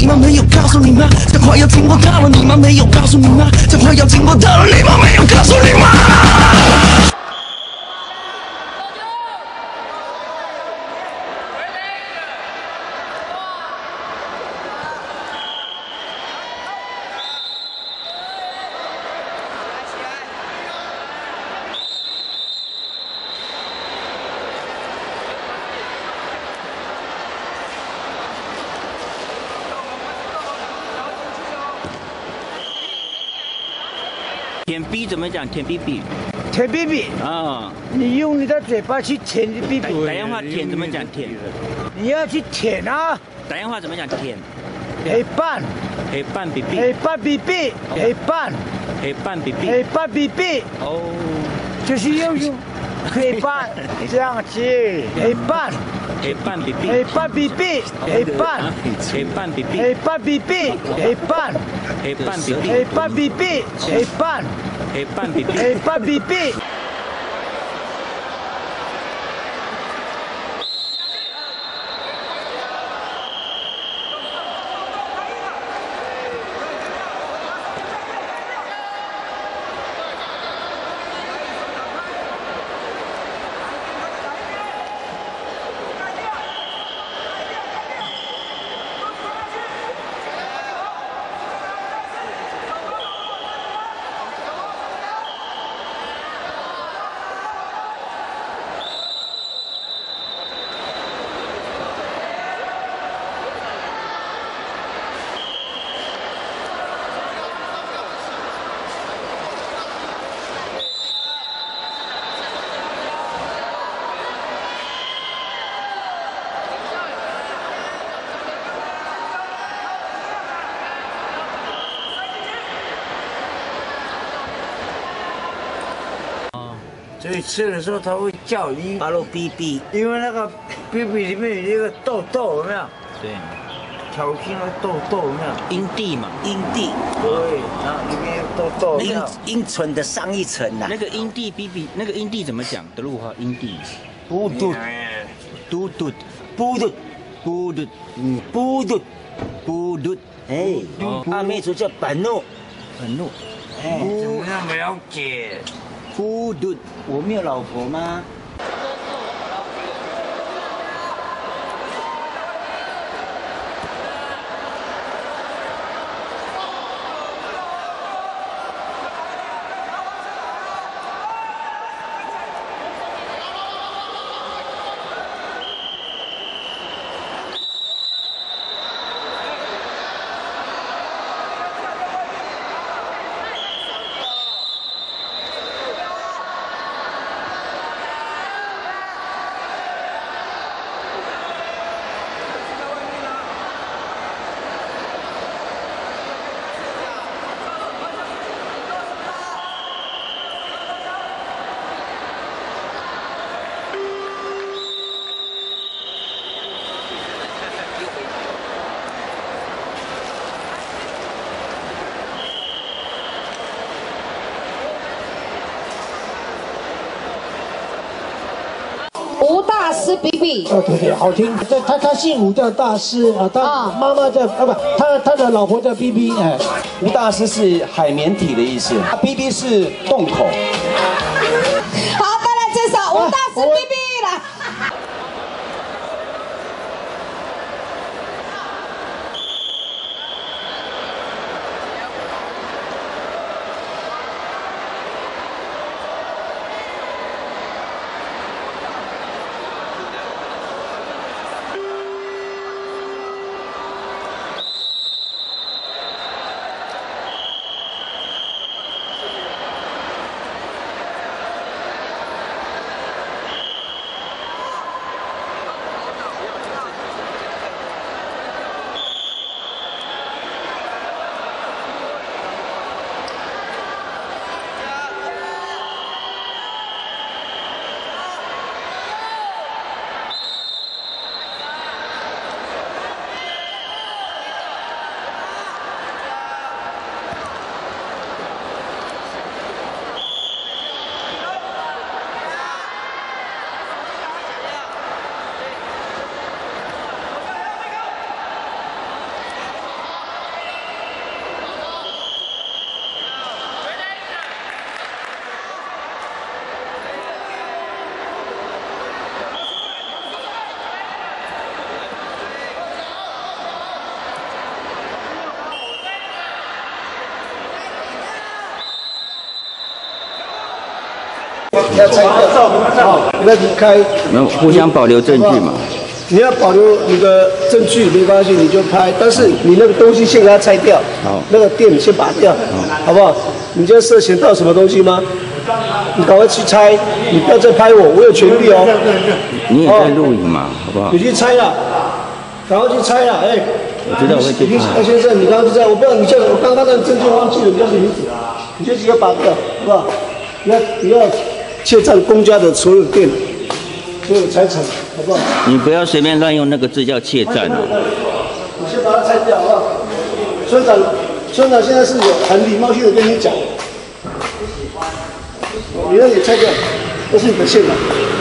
你吗？没有告诉你吗？这话要经过到了你吗？没有告诉你吗？这话要经过到了你吗？没有告诉你吗？ 舔 B 怎么讲？舔 BB。 舔 BB 啊， 你用你的嘴巴去舔你 BB。 打电话舔怎么讲？舔。 你要去舔啊。 打电话怎么讲？舔。 黑半。 黑半 BB。 黑半 BB。黑半。 黑半 BB。 黑半 BB。 哦， 就是要用黑半这样子。黑半。 黑半 BB。 黑半 BB。黑半。 黑半 BB。 黑半 BB。黑半。 黑半 BB。 黑半 BB。黑半。 黑半 BB。 黑半 BB。所以吃的时候它会叫你巴洛 BB。 因为那个 BB 里面有那个痘痘，有没有？ 对。 挑衅的痘痘有没有？ 阴蒂嘛， 阴蒂， 对，然后里面有痘痘。 阴唇的上一层呐。 那个阴蒂 BB， 那个阴蒂怎么讲？德鲁话阴蒂。 嘟嘟， 嘟嘟， 嘟嘟， 嘟嘟， 嘟嘟， 嘟嘟。 哎，阿妹说叫板怒， 很怒。 哎， 怎么那么了解？ 嘟嘟， 我没有老婆吗？ 吴大师 BB， 对，好听。他姓吴叫大师啊，他妈妈叫不，他的老婆叫 BB 哎。 吴大师是海绵体的意思，BB 是洞口。 好，再来介绍吴大师 BB 来。 要拆掉，好，不要离开。 能互相保留证据嘛？ 你要保留你的证据没关系，你就拍，但是你那个东西先给它拆掉， 好， 那个电先拔掉，好不好？你今天涉嫌到什么东西吗？你赶快去拆，你不要再拍我，我有权利哦。 你也在录影嘛，好不好你？去拆了，赶快去拆了，哎。 我知道我会去拍。 先生，你刚刚就在，我不知道你叫，我刚刚的证件忘记了，你叫什么名字？你就直接拔掉，好不好？不要窃占公家的所有电，所有财产，好不好？ 你不要随便乱用那个字叫窃占哦。 你先把它拆掉，好不好？村长现在是有很礼貌性的跟你讲，你让你拆掉，这是你的现场。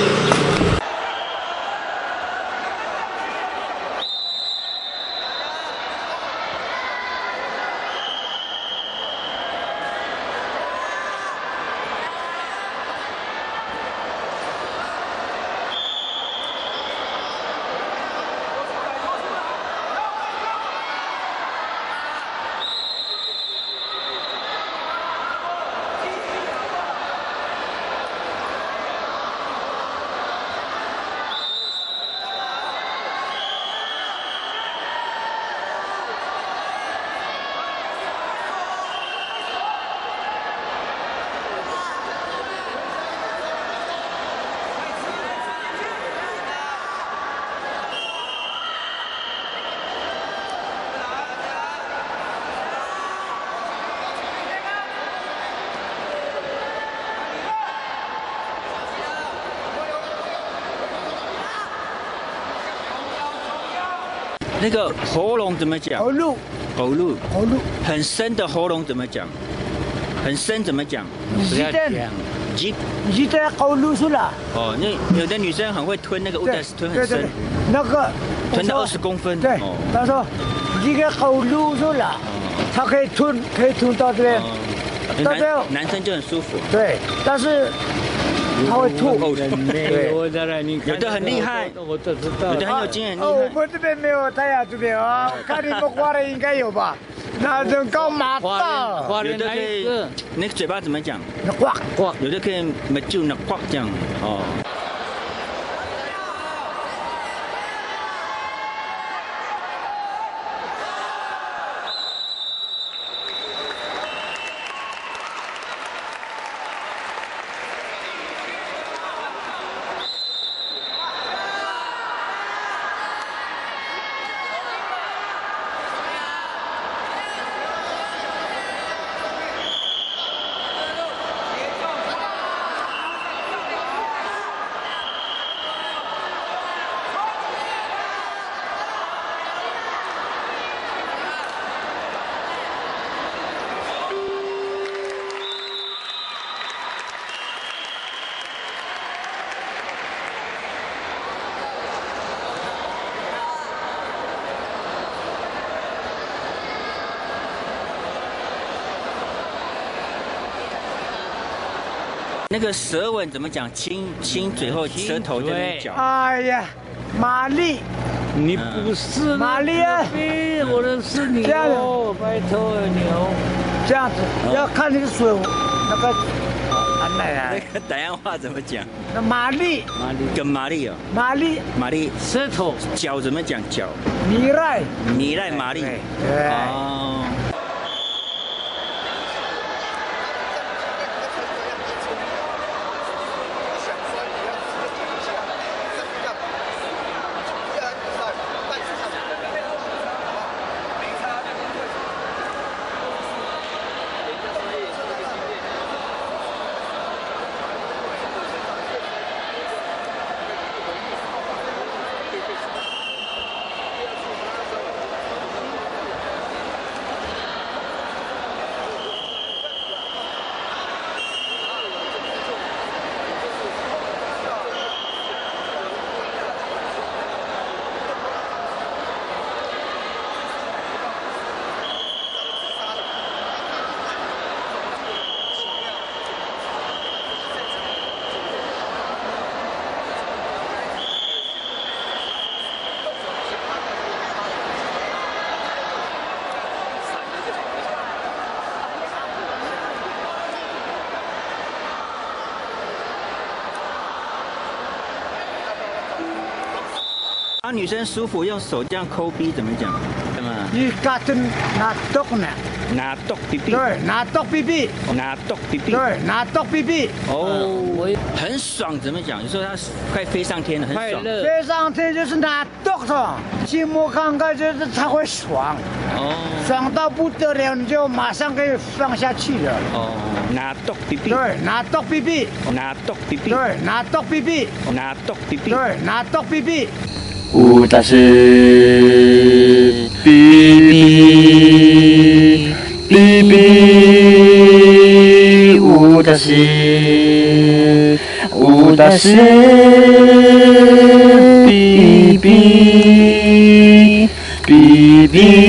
那个喉咙怎么讲？ 喉咙， 喉咙， 喉咙， 很深的喉咙怎么讲？很深怎么讲？ 不要讲。你在喉咙去了。 哦，那有的女生很会吞那个乌达斯，吞很深， 那个吞到20公分。 对，他说你在喉咙去了，他可以吞到这边，到这样男生就很舒服。 对，但是他会吐。 对，有的很厉害，有的很有经验，很厉害。 我们这边没有，他呀这边啊，我看你们花莲应该有吧？那人高马大， 有的可以，那个嘴巴怎么讲？ 那呱呱， 有的可以没就那呱这样哦。那个舌吻怎么讲？亲嘴后舌头在那嚼。 哎呀，玛丽， 你不是玛丽啊！ 我认识你哦，拜托你哦。 这样子要看那个水，那个安奶啊。 那个台湾话怎么讲？ 那玛丽， 跟玛丽哦。 玛丽， 玛丽舌头脚怎么讲？脚。 米赖， 米赖玛丽。哦。 让女生舒服，用手这样抠逼怎么讲？怎么？ 你嘎真拿刀呢？ 拿刀逼逼。 对，拿刀逼逼。 拿刀逼逼。 对，拿刀逼逼。 哦，很爽，怎么讲？你说他快飞上天了，很爽。 飞上天就是拿刀上，寂寞看看就是他会爽。哦。爽到不得了，你就马上可以放下去了。 哦，拿刀逼逼。 对，拿刀逼逼。 拿刀逼逼。 对，拿刀逼逼。 拿刀逼逼。 对，拿刀逼逼。 武大师比比比比，武大师武大师比比比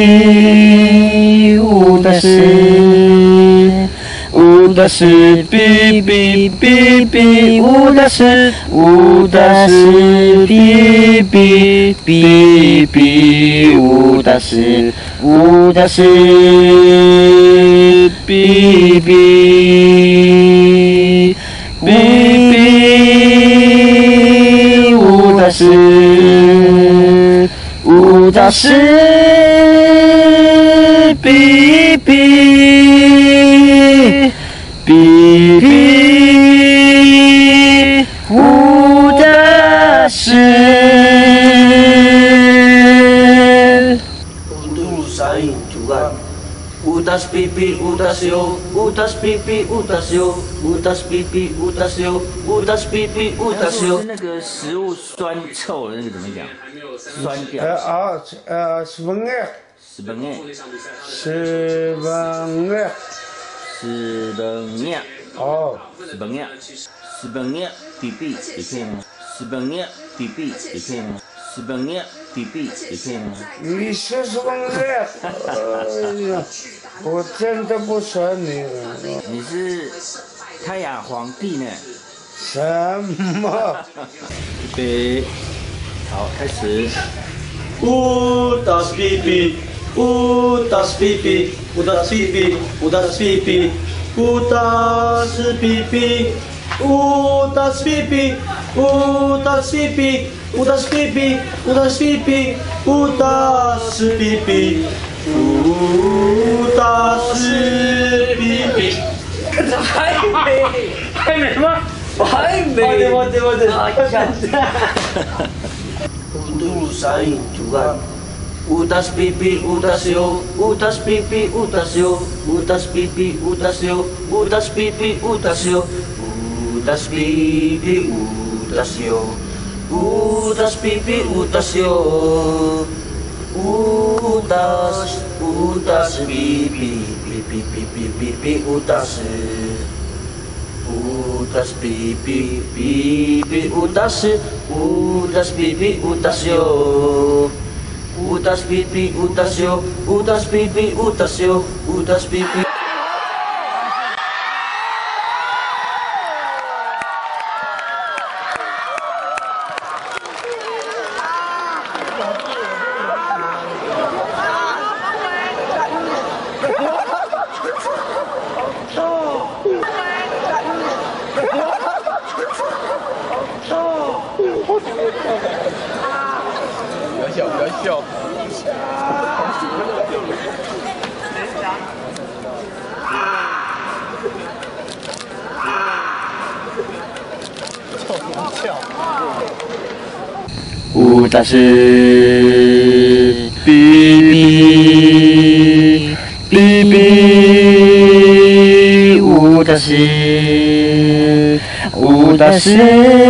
比，武大师。武大师比比比比，武大师武大师比比比比，武大师武大师比比比比，武大师武大师比比。比比武大师。 Utas pipi, utas yo, utas pipi, utas yo, utas pipi, utas yo, utas pipi, utas yo。 那个食物酸臭的那个怎么讲？酸掉。 Sebenarnya. 哦。Sebenarnya pipi 也可以吗？Sebenarnya pipi 也可以吗？Sebenarnya pipi 也可以吗？ 你是什么人？哎呀，我真的不算你了。 你是泰雅皇帝呢？ 什么？ 预备，好，开始。 Utas pipi, utas pipi, utas pipi, utas pipi, utas pipi, utas pipi, utas pipi, utas pipi, utas pipi, utas pipi, utas pipi。还没吗？还没。我的。 Utas pipi, utas yo, utas pipi, utas yo, utas pipi, utas yo, utas pipi, utas yo, utas pipi, utas yo, utas pipi, utas yo, utas pipi, pipi, utas, utas pipi, pipi, utas, utas pipi, utas yo. Utas pipi, utas yo, utas pipi, utas yo, utas pipi。 不要笑。 武大师比比比，武大师武大师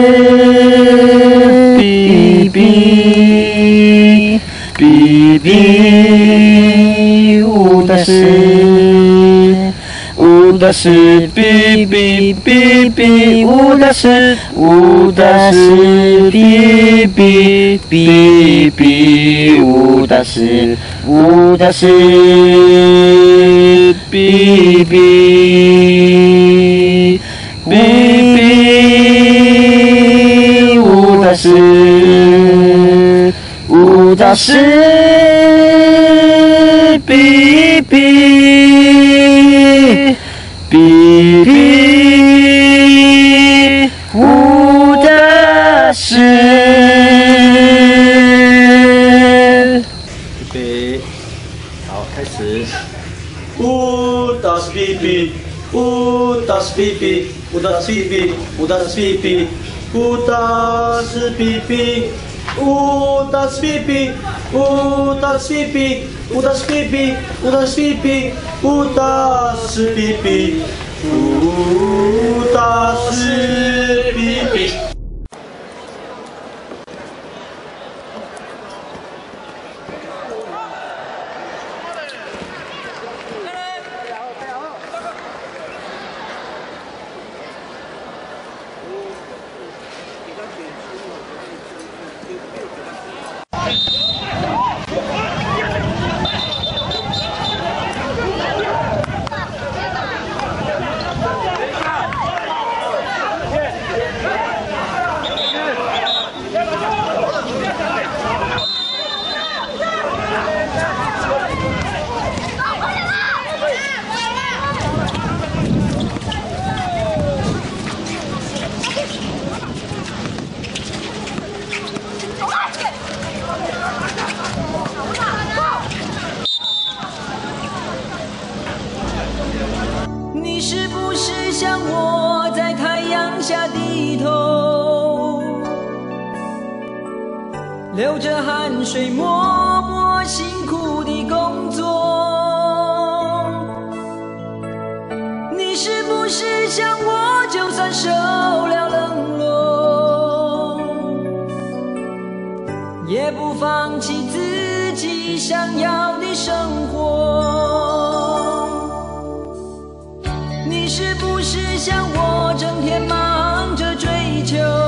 比比比比，武大师武大师比比比比，武大师武大师比比比比，武大师武大师比比比比，武大师武大师比比比比，武大师。 开始。 Das Pipi, das Pipi, das Pipi, das Pipi, das Pipi, das Pipi, das Pipi, das Pipi, das Pipi, das Pipi, das Pipi。 你是不是像我在太阳下低头，流着汗水默默辛苦地工作？你是不是像我，就算受了冷落，也不放弃自己想要的生活？ 你是不是像我，整天忙着追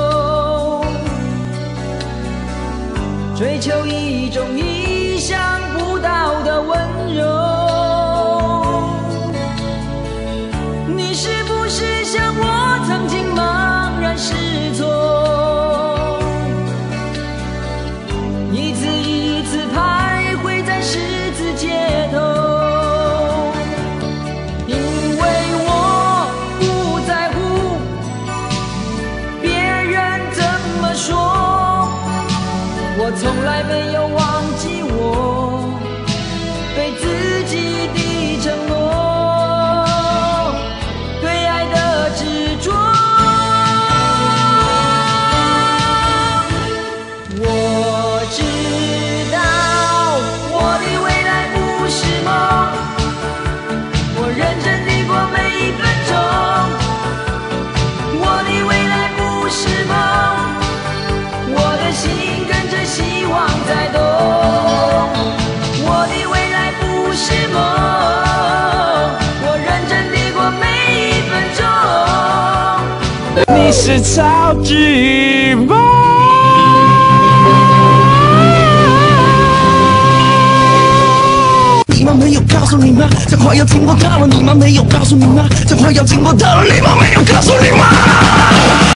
求一种意想不到的温柔？你是不是像我，曾经茫然失措，一次一次徘徊在十字街头？ 我从来没有忘记我对自己的承诺，对爱的执着。我知道我的未来不是梦，我认真地过每一分钟。我的未来不是梦，我的心。 希望在动，我的未来不是梦，我认真地过每一分钟。 你是超级梦。 你们没有告诉你吗？这快要经过到了，你们没有告诉你吗？这快要经过到了，你们没有告诉你吗？